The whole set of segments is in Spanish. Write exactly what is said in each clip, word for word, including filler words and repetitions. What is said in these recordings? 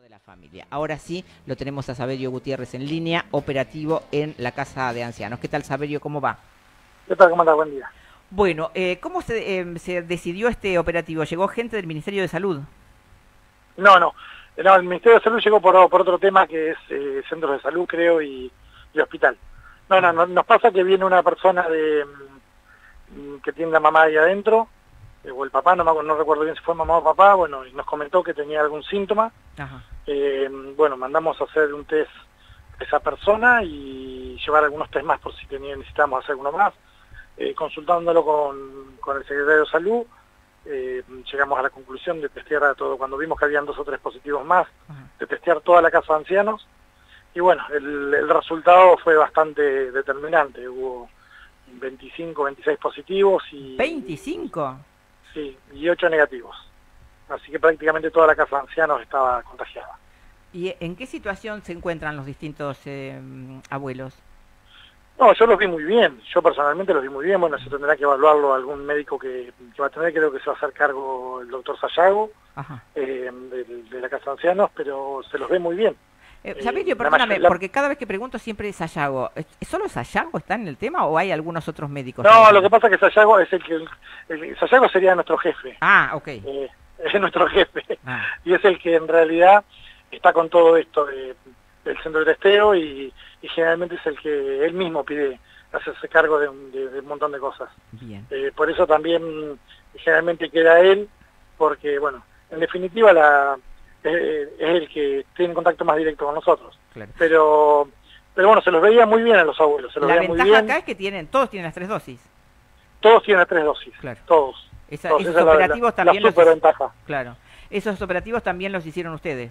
de la familia. Ahora sí, lo tenemos a Saverio Gutiérrez en línea, operativo en la Casa de Ancianos. ¿Qué tal, Saverio? ¿Cómo va? ¿Qué tal? ¿Cómo anda? Buen día. Bueno, eh, ¿cómo se, eh, se decidió este operativo? ¿Llegó gente del Ministerio de Salud? No, no. No, el Ministerio de Salud llegó por, por otro tema que es eh, centros de salud, creo, y, y hospital. No, no, no, nos pasa que viene una persona de mm, que tiene la mamá ahí adentro, eh, o el papá, no, me, no recuerdo bien si fue mamá o papá, bueno, y nos comentó que tenía algún síntoma. Ajá. Eh, bueno, mandamos a hacer un test a esa persona y llevar algunos test más por si tenía, necesitamos hacer alguno más. Eh, consultándolo con, con el secretario de Salud, eh, llegamos a la conclusión de testear a todo, cuando vimos que habían dos o tres positivos más, Ajá. de testear toda la casa de ancianos, y bueno, el, el resultado fue bastante determinante, hubo veinticinco, veintiséis positivos y... ¿veinticinco? Sí, y ocho negativos, así que prácticamente toda la casa de ancianos estaba contagiada. ¿Y en qué situación se encuentran los distintos eh, abuelos? No, yo los vi muy bien, yo personalmente los vi muy bien, bueno, se tendrá que evaluarlo algún médico que, que va a tener, creo que se va a hacer cargo el doctor Sayago, eh, de, de la Casa de Ancianos, pero se los ve muy bien. Eh, Saverio, eh, perdóname, la... porque cada vez que pregunto siempre es Sayago. ¿Solo Sayago está en el tema o hay algunos otros médicos? No, también? lo que pasa es que Sayago es el que, el, el, Sayago sería nuestro jefe. Ah, ok. Eh, es nuestro jefe, ah. y es el que en realidad está con todo esto de, del centro de testeo y, y generalmente es el que él mismo pide hacerse cargo de un, de, de un montón de cosas. Bien. Eh, por eso también generalmente queda él, porque bueno, en definitiva la, eh, es el que tiene contacto más directo con nosotros. Claro. Pero pero bueno, se los veía muy bien a los abuelos, se los la veía muy bien. ventaja acá es que tienen, todos tienen las tres dosis. Todos tienen las tres dosis, claro. todos. Esa, todos. Esos Esa operativos es la, la, también la super los ventaja. Claro. Esos operativos también los hicieron ustedes.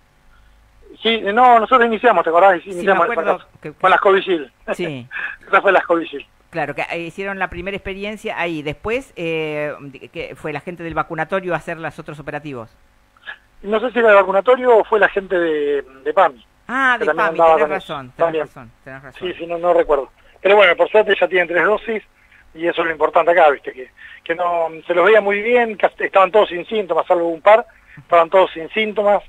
Sí, no, nosotros iniciamos, ¿te acordás? Sí, Iniciamos me acuerdo que, con las Covigil. Sí. Esa fue las Covigil. Claro, que hicieron la primera experiencia ahí. Después, eh, que fue la gente del vacunatorio a hacer los otros operativos. No sé si era el vacunatorio o fue la gente de, de PAMI. Ah, de PAMI, tenés razón, tenés razón, tenés razón. Sí, sí, no, no recuerdo. Pero bueno, por suerte ya tienen tres dosis y eso es lo importante acá, viste, que, que no se los veía muy bien, que estaban todos sin síntomas, salvo un par, estaban todos sin síntomas.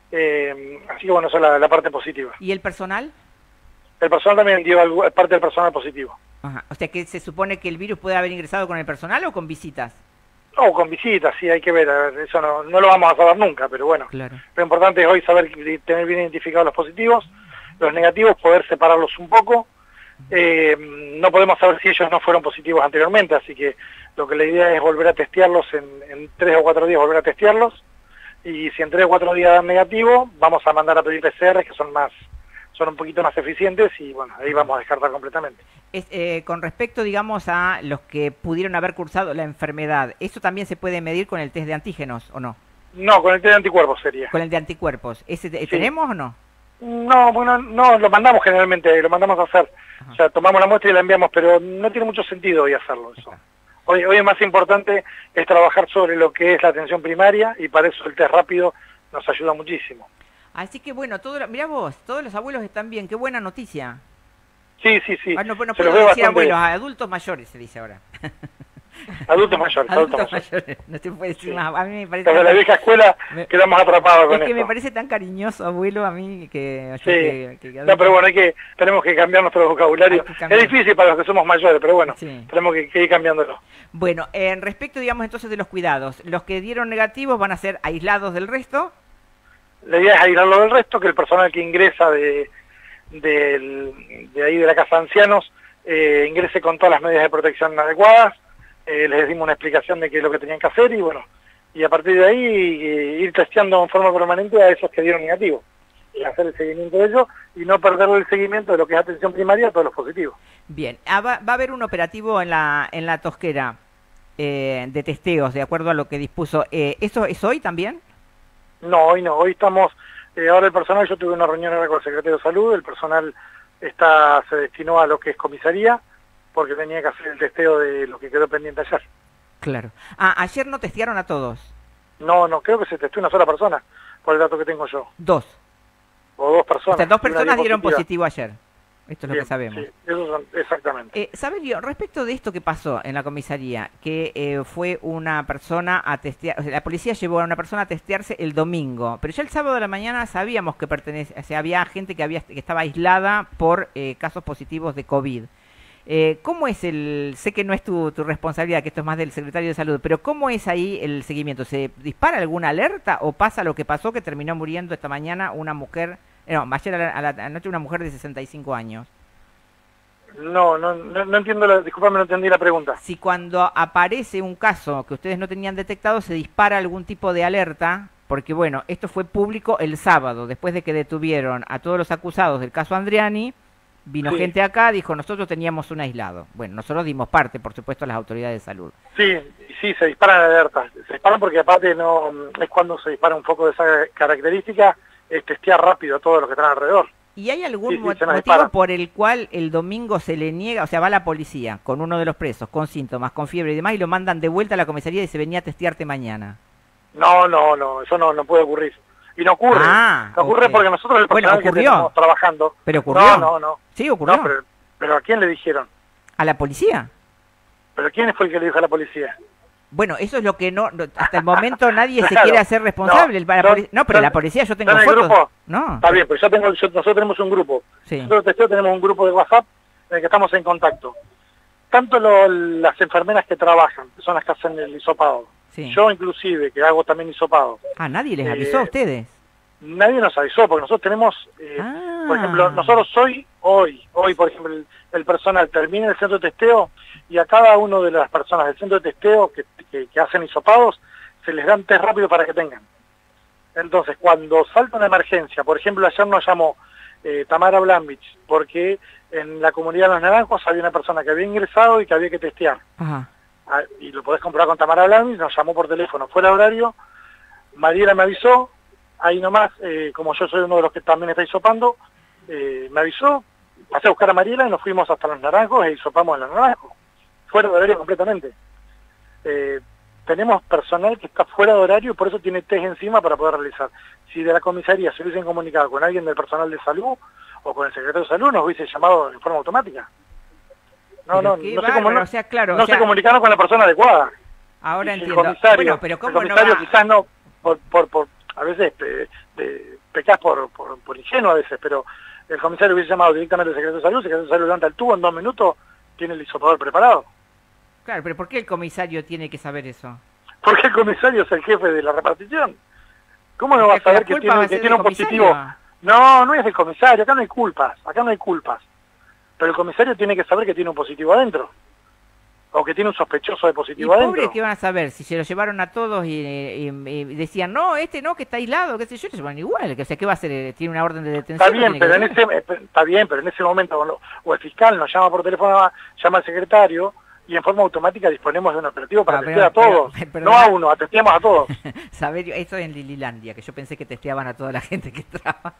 Eh, así que bueno, esa es la, la parte positiva. ¿Y el personal? El personal también dio algo, parte del personal positivo. Ajá. O sea, que se supone que el virus puede haber ingresado con el personal o con visitas. No, con visitas, sí, hay que ver, a ver, eso no, no lo vamos a saber nunca, pero bueno. Claro. Lo importante es hoy saber, tener bien identificados los positivos, los negativos, poder separarlos un poco. Eh, no podemos saber si ellos no fueron positivos anteriormente, así que lo que la idea es volver a testearlos en, en tres o cuatro días, volver a testearlos. Y si en tres o cuatro días dan negativo, vamos a mandar a pedir P C R, que son más, son un poquito más eficientes, y bueno, ahí vamos a descartar completamente. Es, eh, con respecto, digamos, a los que pudieron haber cursado la enfermedad, ¿eso también se puede medir con el test de antígenos o no? No, con el test de anticuerpos sería. ¿Con el de anticuerpos? ¿Ese sí. ¿Tenemos o no? No, bueno, no, lo mandamos generalmente, lo mandamos a hacer. Ajá. O sea, tomamos la muestra y la enviamos, pero no tiene mucho sentido hoy hacerlo eso. Hoy, hoy es más importante es trabajar sobre lo que es la atención primaria y para eso el test rápido nos ayuda muchísimo. Así que bueno, todo, mirá vos, todos los abuelos están bien, qué buena noticia. Sí, sí, sí. Ah, no, no se puedo decir bastante... abuelos, a adultos mayores se dice ahora. Adultos mayores, adultos, adultos mayores. mayores. No se puede decir sí. más. A mí me parece. Desde tan... la vieja escuela me... quedamos atrapados con Es que esto. me parece tan cariñoso, abuelo, a mí que. Sí. Que, que, que no, pero bueno, hay que, tenemos que cambiar nuestro vocabulario. Es difícil para los que somos mayores, pero bueno, sí. tenemos que, que ir cambiándolo. Bueno, en eh, respecto, digamos, entonces de los cuidados, los que dieron negativos van a ser aislados del resto. La idea es aislarlo del resto, que el personal que ingresa de, de, de ahí de la Casa de Ancianos eh, ingrese con todas las medidas de protección adecuadas. Eh, les dimos una explicación de qué es lo que tenían que hacer y bueno, y a partir de ahí eh, ir testeando en forma permanente a esos que dieron negativo y hacer el seguimiento de ellos y no perder el seguimiento de lo que es atención primaria a todos los positivos. Bien, ah, va, va a haber un operativo en la en la Tosquera eh, de testeos, de acuerdo a lo que dispuso. Eh, ¿Eso es hoy también? No, hoy no, hoy estamos, eh, ahora el personal, yo tuve una reunión ahora con el secretario de Salud, el personal está se destinó a lo que es comisaría, porque tenía que hacer el testeo de lo que quedó pendiente ayer. Claro. Ah, ayer no testearon a todos. No, no, creo que se testeó una sola persona, por el dato que tengo yo. Dos. O dos personas. O sea, dos personas dieron positivo ayer. Esto es lo Bien, que sabemos. sí, eso son, exactamente. Eh, Saberio, respecto de esto que pasó en la comisaría, que eh, fue una persona a testear, o sea, la policía llevó a una persona a testearse el domingo, pero ya el sábado de la mañana sabíamos que pertenece, o sea, había gente que había que estaba aislada por eh, casos positivos de COVID. Eh, ¿Cómo es el, sé que no es tu, tu responsabilidad, que esto es más del secretario de Salud, pero ¿cómo es ahí el seguimiento? ¿Se dispara alguna alerta o pasa lo que pasó, que terminó muriendo esta mañana una mujer, no, ayer a la, a la noche una mujer de sesenta y cinco años? No, no, no, no entiendo, la, disculpame, no entendí la pregunta. Si cuando aparece un caso que ustedes no tenían detectado, se dispara algún tipo de alerta, porque bueno, esto fue público el sábado, después de que detuvieron a todos los acusados del caso Andriani, vino Sí. gente acá, dijo, nosotros teníamos un aislado. Bueno, nosotros dimos parte, por supuesto, a las autoridades de salud. Sí, sí, se disparan alertas. Se disparan porque aparte no es cuando se dispara un foco de esa característica, es testear rápido a todos los que están alrededor. ¿Y hay algún Sí, sí, mo- se nos motivo disparan. por el cual el domingo se le niega, o sea, va la policía con uno de los presos, con síntomas, con fiebre y demás, y lo mandan de vuelta a la comisaría y se venía a testearte mañana? No, no, no, eso no, no puede ocurrir. Y no ocurre. Ah, no ocurre ok. porque nosotros el Bueno, personal que ocurrió. tenemos trabajando... ¿Pero ocurrió? No, no, no. Sí, ocurrió. No, pero, pero ¿a quién le dijeron? ¿A la policía? ¿Pero quién fue el que le dijo a la policía? Bueno, eso es lo que no, no- hasta el momento nadie se Claro. quiere hacer responsable. No, La son- poli- no, pero son- la policía yo tengo son el fotos. grupo. No. Está bien, pero yo tengo, yo- nosotros tenemos un grupo. Sí. Nosotros testeo tenemos un grupo de WhatsApp en el que estamos en contacto. Tanto lo- las enfermeras que trabajan, que son las que hacen el hisopado. Sí. Yo inclusive, que hago también hisopado. Ah, nadie les Eh, avisó a ustedes. Nadie nos avisó, porque nosotros tenemos, eh, Ah. por ejemplo, nosotros hoy, hoy, hoy, por ejemplo, el, el personal termina el centro de testeo y a cada una de las personas del centro de testeo que, que, que hacen hisopados se les dan test rápido para que tengan. Entonces, cuando salta una emergencia, por ejemplo, ayer nos llamó eh, Tamara Blambich, porque en la comunidad de Los Naranjos había una persona que había ingresado y que había que testear. Ajá. Ah, y lo podés comprobar con Tamara Blambich, nos llamó por teléfono, fuera de horario, Mariela me avisó, ahí nomás, eh, como yo soy uno de los que también está hisopando, eh, me avisó, pasé a buscar a Mariela y nos fuimos hasta Los Naranjos e hisopamos en Los Naranjos, fuera de horario completamente. Eh, tenemos personal que está fuera de horario y por eso tiene test encima para poder realizar. Si de la comisaría se hubiesen comunicado con alguien del personal de salud o con el secretario de salud, nos hubiese llamado en forma automática. No, Pero no, qué no, se, bárbaro, comun- o sea, claro, no o sea, se comunicaron con la persona adecuada. ahora Y si entiendo. El comisario, Bueno, pero el ¿cómo no comisario va? quizás no, por, por, por, a veces pe, de, pecás por, por, por ingenuo a veces, pero el comisario hubiese llamado directamente al secretario de salud, el secretario de salud levanta el tubo en dos minutos, tiene el hisopador preparado. Claro, pero ¿por qué el comisario tiene que saber eso? Porque el comisario es el jefe de la repartición. ¿Cómo no O va sea, a saber la que culpa va tiene, a que ser tiene del un positivo? comisario. No, no es del comisario, acá no hay culpas, acá no hay culpas. Pero el comisario tiene que saber que tiene un positivo adentro. O que tiene un sospechoso de Y positivo adentro. pobres que van a saber si se lo llevaron a todos y, y- y decían, no, este no, que está aislado, qué sé yo, se llevan igual, que, o sea, ¿qué va a hacer? ¿Tiene una orden de detención? Está bien, ¿Tiene pero que en decir? ese, eh, está bien, pero en ese momento cuando- o el fiscal nos llama por teléfono, llama al secretario y en forma automática disponemos de un operativo para Ah, pero- testear a todos. pero- pero- no a uno, testeamos a todos. Saberio, eso en Lililandia, que yo pensé que testeaban a toda la gente que entraba.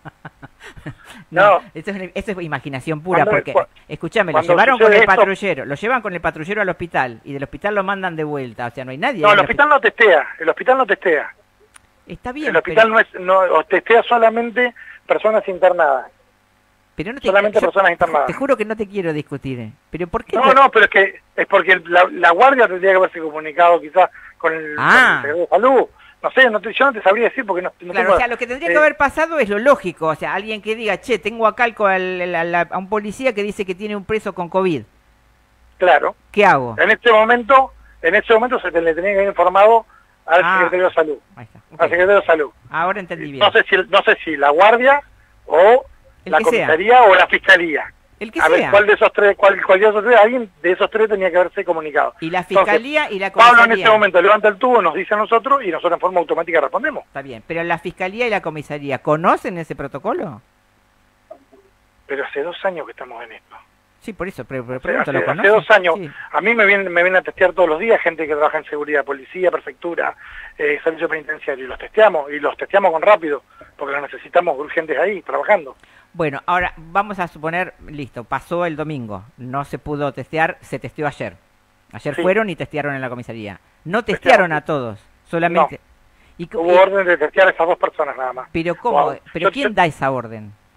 no, No. Eso, es, eso es imaginación pura, Cuando- porque, cu- escúchame, lo cuando llevaron con sucede el esto- patrullero, lo llevan con el patrullero al hospital, y del hospital lo mandan de vuelta, o sea, no hay nadie. No, ahí el en hospital no testea, el hospital no testea. Está bien, El hospital pero, no es, no, o testea solamente personas internadas. pero no te, solamente yo personas internadas. Te juro que no te quiero discutir, ¿eh? Pero ¿por qué? No, te- no, pero es que es porque el- la, la guardia tendría que haberse comunicado quizás con el, Ah. con el secretario de salud. No sé, no te- yo no te sabría decir porque no, no Claro, tengo- o sea, lo que tendría eh, que haber pasado es lo lógico, o sea, alguien que diga, che, tengo acá al co- al- al- al- a un policía que dice que tiene un preso con COVID, Claro. ¿qué hago? En este momento, en este momento se te- le tenía que haber informado al Ah. secretario de salud, Ahí está, ok. al secretario de salud. Ahora entendí bien. No sé si no sé si la guardia o El la que sea. comisaría o la fiscalía. El que A ver sea. cuál de esos tres, cuál, cuál de esos tres, alguien de esos tres tenía que haberse comunicado. Y la Entonces, fiscalía y la Pablo comisaría. en este momento levanta el tubo, nos dice a nosotros y nosotros en forma automática respondemos. Está bien, pero la fiscalía y la comisaría, ¿conocen ese protocolo? Pero hace dos años que estamos en esto. Sí, por eso, pero, pero Hace, pregunto, ¿lo hace conocen? dos años. Sí. A mí me vienen, me vienen a testear todos los días gente que trabaja en seguridad, policía, prefectura, eh, servicio penitenciario, y los testeamos, y los testeamos con rápido, porque los necesitamos urgentes ahí, trabajando. Bueno, ahora vamos a suponer, listo, pasó el domingo, no se pudo testear, se testeó ayer. Ayer Sí. fueron y testearon en la comisaría. No Testeamos. testearon a todos, solamente... Y, co- Hubo y- orden de testear a esas dos personas nada más. pero ¿cómo? Wow. ¿Pero Yo- quién yo- da esa orden?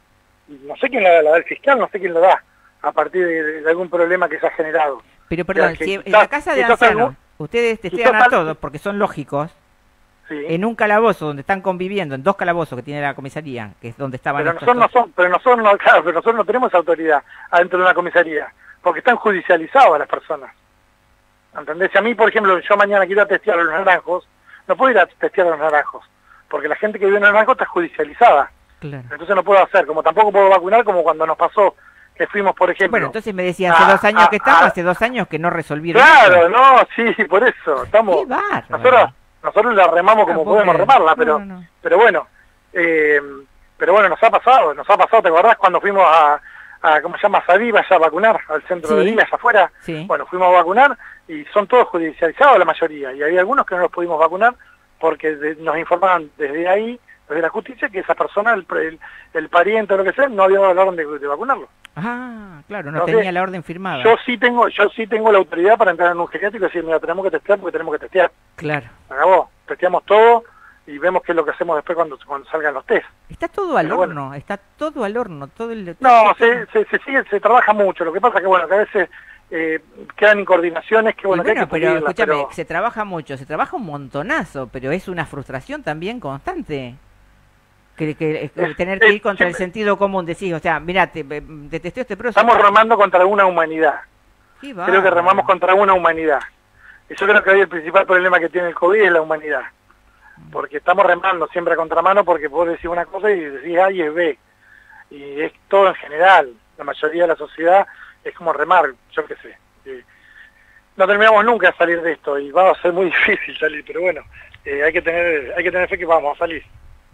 no sé quién la da, la da el fiscal, no sé quién lo da, a partir de, de algún problema que se ha generado. Pero perdón, o sea, si quizás, en la casa de ancianos algún, ustedes testean a todos, porque son lógicos, sí. En un calabozo donde están conviviendo, en dos calabozos que tiene la comisaría, que es donde estaban pero estos nosotros no son, pero nosotros no, claro, pero nosotros no tenemos autoridad adentro de una comisaría, porque están judicializadas las personas. ¿Entendés? Si a mí, por ejemplo, yo mañana quiero testear a los naranjos, no puedo ir a testear a los naranjos, porque la gente que vive en los naranjos está judicializada. Claro. Entonces no puedo hacer, como tampoco puedo vacunar, como cuando nos pasó que fuimos, por ejemplo... Bueno, entonces me decía, hace a, dos años a, que estamos, a, hace dos años que no resolvieron. Claro, esto. No, sí, por eso, estamos... ¡Qué bárbaro! Nosotros, nosotros la remamos como no, podemos remarla, pero no, no, no. pero bueno, eh, pero bueno, nos ha pasado, nos ha pasado, ¿te acordás cuando fuimos a, a ¿cómo se llama? A Sabiva, allá a vacunar, al centro sí. de Lima, allá afuera? Sí. Bueno, fuimos a vacunar y son todos judicializados la mayoría, y había algunos que no los pudimos vacunar porque de, nos informaban desde ahí, desde la justicia, que esa persona, el, el, el pariente o lo que sea, no había dado la orden de, de vacunarlo. Ah, claro, no Entonces, tenía la orden firmada. Yo sí tengo yo sí tengo la autoridad para entrar en un geriátrico y decir, mira, tenemos que testear porque tenemos que testear. Claro. Acabó, testeamos todo y vemos qué es lo que hacemos después cuando, cuando salgan los test. Está todo al Pero horno, bueno. está todo al horno, todo el... No, se, se, se sigue, se trabaja mucho, lo que pasa que bueno, que a veces eh, quedan incoordinaciones que bueno, bueno que hay que pero escúchame, pero... se trabaja mucho, se trabaja un montonazo, pero es una frustración también constante. Que, que, que tener que ir contra el sentido común, decís, o sea, mirá, te, te testeo este proceso. Estamos remando contra una humanidad. Creo que remamos contra una humanidad. Y yo creo que hoy el principal problema que tiene el COVID es la humanidad. Porque estamos remando siempre a contramano porque vos decís una cosa y decís A y es B. Y es todo en general. La mayoría de la sociedad es como remar, yo qué sé. No terminamos nunca de salir de esto y va a ser muy difícil salir, pero bueno, eh, hay que tener hay que tener fe que vamos a salir.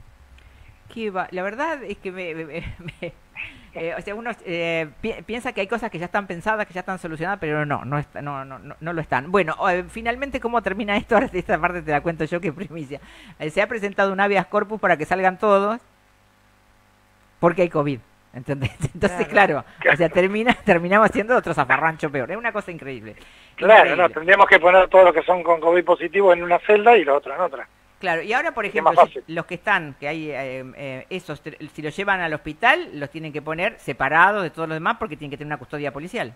Va, la verdad es que me, me, me, eh, o sea, uno eh, pi piensa que hay cosas que ya están pensadas, que ya están solucionadas, pero no, no, está, no, no, no, no lo están. Bueno, eh, finalmente, ¿cómo termina esto? Ahora esta parte te la cuento yo, que primicia. Eh, se ha presentado un habeas corpus para que salgan todos, porque hay COVID, ¿entendés? Entonces, claro, claro, o sea, termina, terminamos haciendo otro zafarrancho peor. Es una cosa increíble. Claro, increíble. No, tendríamos que poner todos los que son con COVID positivo en una celda y los otros en otra. Claro, y ahora, por ejemplo, si, los que están, que hay eh, eh, esos, si los llevan al hospital, los tienen que poner separados de todos los demás porque tienen que tener una custodia policial.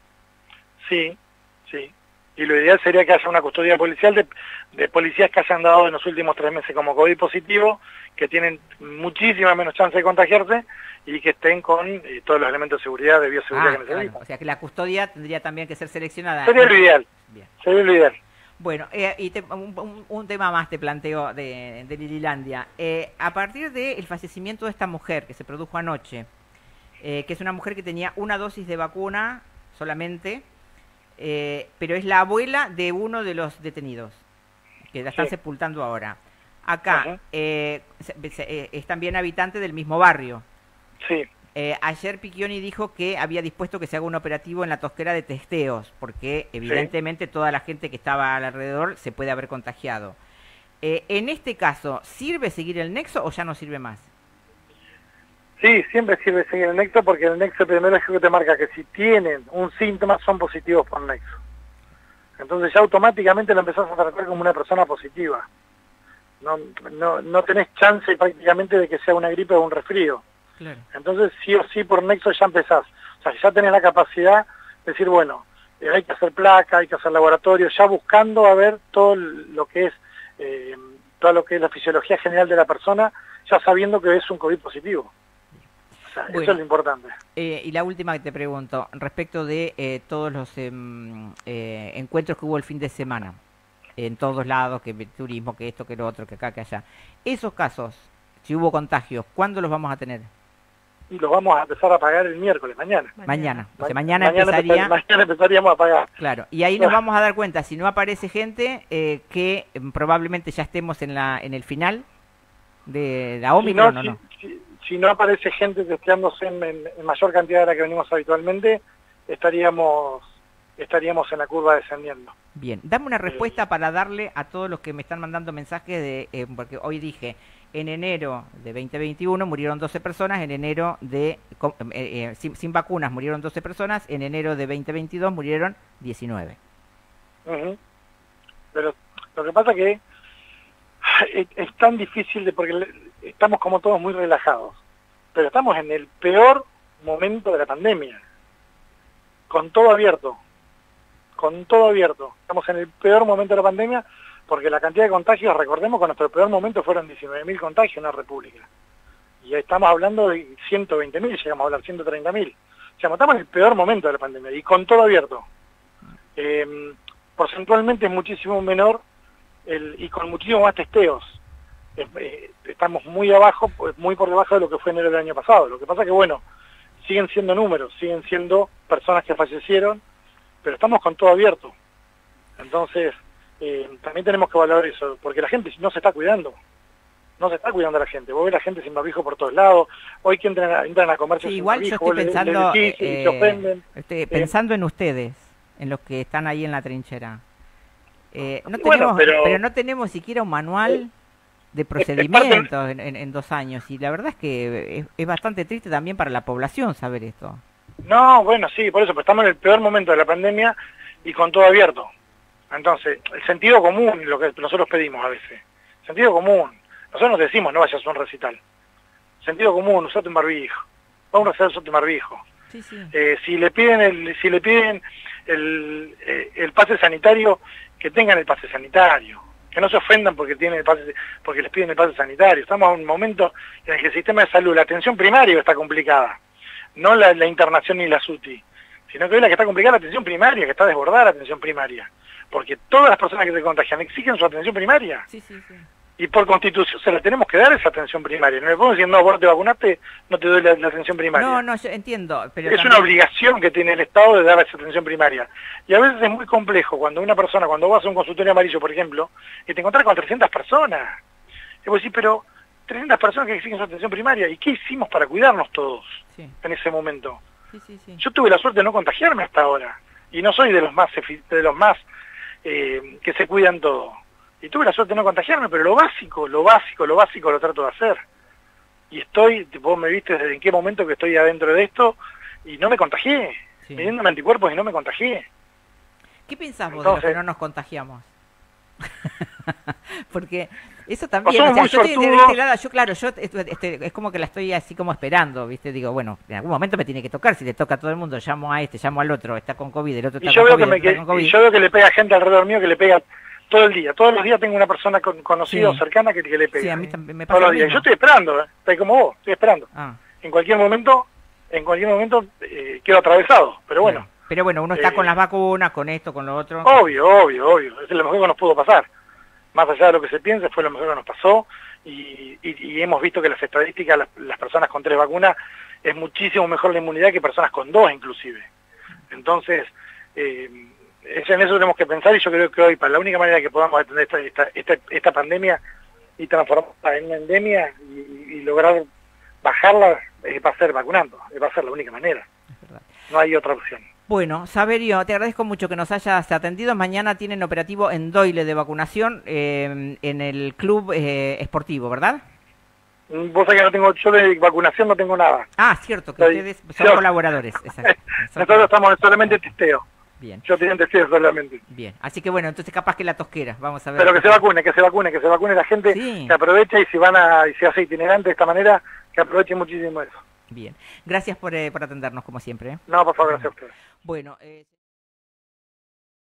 Sí, sí. Y lo ideal sería que haya una custodia policial de, de policías que hayan dado en los últimos tres meses como COVID positivo, que tienen muchísima menos chance de contagiarse y que estén con eh, todos los elementos de seguridad, de bioseguridad ah, que necesitan. Claro. O sea que la custodia tendría también que ser seleccionada. Sería lo ideal. Bien. Sería lo ideal. Bueno, eh, y te, un, un, un tema más te planteo de, de Lililandia. Eh, a partir del fallecimiento de esta mujer que se produjo anoche, eh, que es una mujer que tenía una dosis de vacuna solamente, eh, pero es la abuela de uno de los detenidos, que la están sí. sepultando ahora. Acá uh-huh. eh, se, se, eh, es también habitante del mismo barrio. Sí. Eh, ayer Picchioni dijo que había dispuesto que se haga un operativo en la Tosquera de testeos, porque evidentemente sí. toda la gente que estaba alrededor se puede haber contagiado. Eh, en este caso, ¿sirve seguir el nexo o ya no sirve más? Sí, siempre sirve seguir el nexo porque el nexo primero es que te marca que si tienen un síntoma son positivos por nexo. Entonces ya automáticamente lo empezás a tratar como una persona positiva. No, no, no tenés chance prácticamente de que sea una gripe o un resfrío. Claro. Entonces sí o sí por nexo ya empezás, o sea ya tenés la capacidad de decir bueno, eh, hay que hacer placa, hay que hacer laboratorio, ya buscando a ver todo lo que es eh, todo lo que es la fisiología general de la persona, ya sabiendo que es un COVID positivo. O sea, bueno, eso es lo importante. Eh, y la última que te pregunto, respecto de eh, todos los eh, eh, encuentros que hubo el fin de semana, en todos lados, que turismo, que esto, que lo otro, que acá, que allá, esos casos, si hubo contagios, ¿cuándo los vamos a tener? Y los vamos a empezar a pagar el miércoles, mañana. Mañana. O sea, mañana, mañana, empezaría... empezar, mañana empezaríamos a pagar. Claro, y ahí nos vamos a dar cuenta, si no aparece gente, eh, que eh, probablemente ya estemos en la en el final de la Omicron, si no, ¿o no? Si, si, si no aparece gente testeándose en, en, en mayor cantidad de la que venimos habitualmente, estaríamos estaríamos en la curva descendiendo. Bien, dame una respuesta eh, para darle a todos los que me están mandando mensajes, de eh, porque hoy dije... En enero de veinte veintiuno murieron doce personas, en enero de, eh, eh, sin, sin vacunas murieron doce personas, en enero de veinte veintidós murieron diecinueve. Uh-huh. Pero lo que pasa que es, es tan difícil de porque estamos como todos muy relajados. pero estamos en el peor momento de la pandemia, con todo abierto, con todo abierto. Estamos en el peor momento de la pandemia porque la cantidad de contagios, recordemos que nuestro peor momento fueron diecinueve mil contagios en la República. Y estamos hablando de ciento veinte mil, llegamos a hablar ciento treinta mil. O sea, estamos en el peor momento de la pandemia y con todo abierto. Eh, porcentualmente es muchísimo menor el, y con muchísimo más testeos. Eh, eh, estamos muy abajo, muy por debajo de lo que fue enero del año pasado. Lo que pasa que, bueno, siguen siendo números, siguen siendo personas que fallecieron, pero estamos con todo abierto. Entonces, eh, también tenemos que valorar eso, porque la gente no se está cuidando. No se está cuidando a la gente. Vos ves la gente sin barbijo por todos lados. Hoy que entran, entran a comercio sí, sin igual barbijo, yo estoy pensando, le, le decís, eh, y se ofenden. Estoy pensando eh, en ustedes, en los que están ahí en la trinchera. Eh, no bueno, tenemos, pero, pero no tenemos siquiera un manual de procedimientos en, en, en dos años. Y la verdad es que es, es bastante triste también para la población saber esto. No, bueno, sí, por eso, pero estamos en el peor momento de la pandemia y con todo abierto. Entonces, el sentido común, lo que nosotros pedimos a veces. Sentido común. Nosotros nos decimos, no vayas a un recital. Sentido común, usate un barbijo. Vamos a hacer usate un barbijo. Sí, sí. Eh, si le piden el, si le piden el, eh, el pase sanitario, que tengan el pase sanitario. Que no se ofendan porque tienen el pase, porque les piden el pase sanitario. Estamos en un momento en el que el sistema de salud, la atención primaria está complicada. No la, la internación ni la S U T I. Sino que hoy la que está complicada es la atención primaria, que está desbordada la atención primaria. Porque todas las personas que se contagian exigen su atención primaria. Sí, sí, sí. Y por constitución se la tenemos que dar esa atención primaria. No le podemos decir, no, vos te vacunaste, no te doy la, la atención primaria. No, no, yo entiendo. Pero es también... una obligación que tiene el Estado de dar esa atención primaria. Y a veces es muy complejo cuando una persona, cuando vas a un consultorio amarillo, por ejemplo, y te encontrás con trescientas personas. Y vos decís, pero trescientas personas que exigen su atención primaria, ¿y qué hicimos para cuidarnos todos sí. en ese momento? Sí, sí, sí. Yo tuve la suerte de no contagiarme hasta ahora. Y no soy de los más, de los más eh, que se cuidan todo. Y tuve la suerte de no contagiarme, pero lo básico, lo básico, lo básico lo trato de hacer. Y estoy, vos me viste desde en qué momento que estoy adentro de esto, y no me contagié. Sí. Midiéndome anticuerpos y no me contagié. ¿Qué pensás vos Entonces, de los que no nos contagiamos? Porque eso también, o sea, yo, estoy, yo claro, yo este, es como que la estoy así como esperando, ¿viste? Digo, bueno, en algún momento me tiene que tocar, si le toca a todo el mundo, llamo a este, llamo al otro, está con COVID, el otro está y yo con veo COVID, que me, que, con COVID. Y yo veo que le pega gente alrededor mío que le pega todo el día. Todos los días tengo una persona con, conocida sí. o cercana que, que le pega. Sí, a mí también me pasa todos los días. Yo estoy esperando, ¿eh? Estoy como vos, estoy esperando. Ah. En cualquier momento, en cualquier momento eh, quedo atravesado, pero bueno. Sí. Pero bueno, uno está eh, con las vacunas, con esto, con lo otro. Obvio, obvio, obvio. Es lo mejor que nos pudo pasar. Más allá de lo que se piense, fue lo mejor que nos pasó. Y, y, y hemos visto que las estadísticas, las, las personas con tres vacunas, es muchísimo mejor la inmunidad que personas con dos, inclusive. Entonces, eh, en eso tenemos que pensar, y yo creo que hoy, para la única manera que podamos atender esta, esta, esta, esta pandemia y transformarla en una endemia y, y lograr bajarla, eh, va a ser vacunando, va a ser la única manera. No hay otra opción. Bueno, Saverio, te agradezco mucho que nos hayas atendido. Mañana tienen operativo en Doyle de vacunación eh, en el club eh, esportivo, ¿verdad? Vos sabés que no tengo, yo de vacunación no tengo nada. Ah, cierto, que Soy, ustedes son yo, colaboradores. Exacto. Nosotros estamos solamente testeo. Bien. Yo tienen testeo solamente. Bien, así que bueno, entonces capaz que la tosquera, vamos a ver. Pero que se vacune, que se vacune, que se vacune la gente, sí. que aproveche, y si van a, y se hace itinerante de esta manera, que aproveche muchísimo eso. Bien, gracias por, eh, por atendernos como siempre. ¿eh? No, por favor, gracias a ustedes. Bueno, eh...